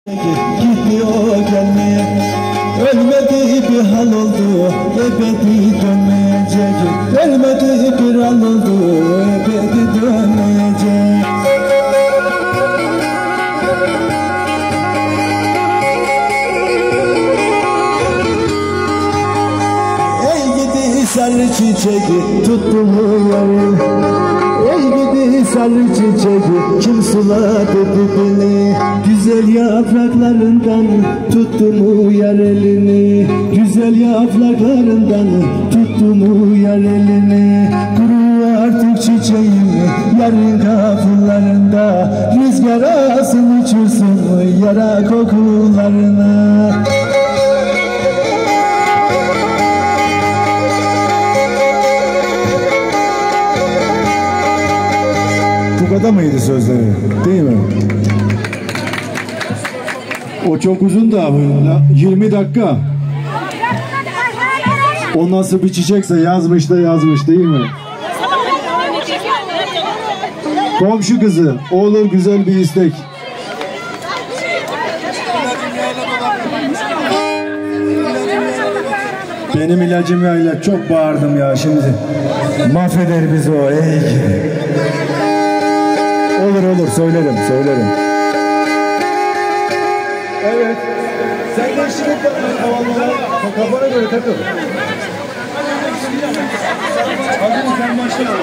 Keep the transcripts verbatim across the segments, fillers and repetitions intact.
Gidiyor gelmeye, ölmedi bir hal oldu, ebedi dönmeyecek. Ölmedi bir hal oldu, ebedi dönmeyecek. Ey gidi sarı çiçeği tuttu mu yarı? Ey gidi sarı çiçeği kim suladı dibini? Güzel yapraklarından tuttu mu yar elini? Güzel yapraklarından tuttu mu yar elini? Kuru artık çiçeğim yarın kapılarında, rüzgar alsın uçursun yara kokularına. Bu kadar mıydı sözleri? Değil mi? O çok uzun da yirmi dakika. O nasıl bir çiçekse yazmış da yazmış değil mi? Komşu kızı, olur güzel bir istek. Benim ilacım ya ilaç, çok bağırdım ya şimdi. Mahveder bizi o. Ey. Olur olur söylerim söylerim. Evet. Sen de eşlik et havalara. Kafana göre takıl. Hadi sen başla.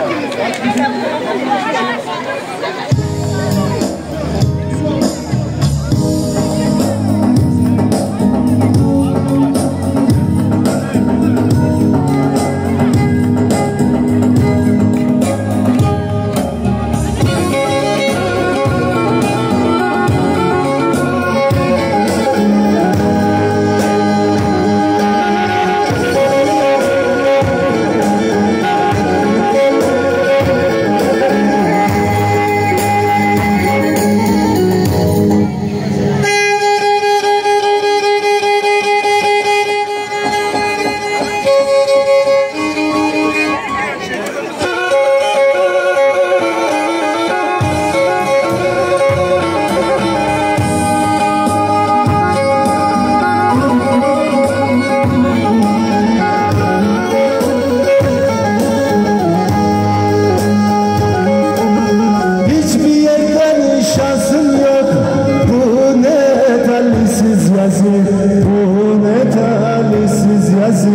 Bu ne talihsiz yazı.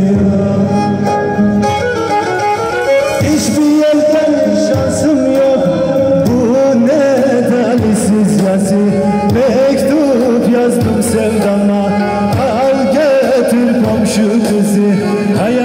Hiçbir yerden şansım yok. Bu ne talihsiz yazı. Mektup yazdım sevdama, al götür komşu kızı. Hayal